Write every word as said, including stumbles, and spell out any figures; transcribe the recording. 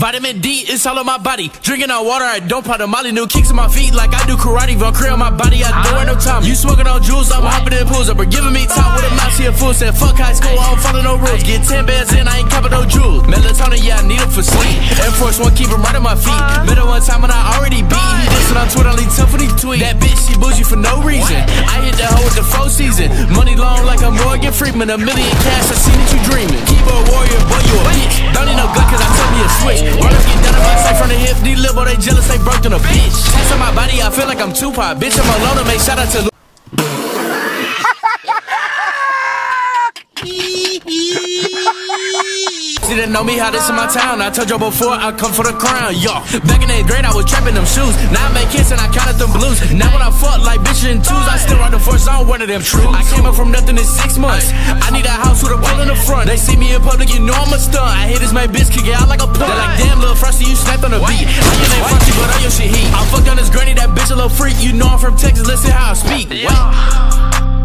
Vitamin D, it's all on my body. Drinking on water, I don't pop the Molly. New kicks on my feet like I do karate. Von Cree on my body, I don't wear no time. You smoking on jewels, I'm hopping in pools. Up or giving me top with a mouse here. Fool said fuck high school, I don't follow no rules. Get ten bands in, I ain't copping no jewels. Melatonin, yeah, I need it for sleep. Air Force One, keep them right on my feet. Met her one time and I already beat. He dissing on Twitter, only tough when he tweet. That bitch, she bougie for no reason. I hit the hoe with the four season. Money long like a Morgan Freeman. A million cash, I seen that you dreaming. Keyboard warrior, boy, you a bitch. Don't need no gun cause I told me a switch. Rollers get down on my side from the hip. These little boy, they jealous, they broke on a bitch. Taste on my body, I feel like I'm Tupac. Bitch, I'm alone to make shout out to She didn't know me, how this in my town. I told you before, I come for the crown, yo. Back in eighth grade, I was trapping them shoes. Now I make hits and I counted them blues. Now when I fuck like bitches and twos, I still ride the force on one of them true. I came up from nothing in six months. I need a house with a pool in the front. They see me in public, you know I'm a stunt. I hit this my bitch, kick it out like a pump. They're like, damn, little Frosty, you snapped on the beat. I get that Frosty, but all your shit heat. I fucked on this granny, that bitch a little freak. You know I'm from Texas, listen how I speak. Wait.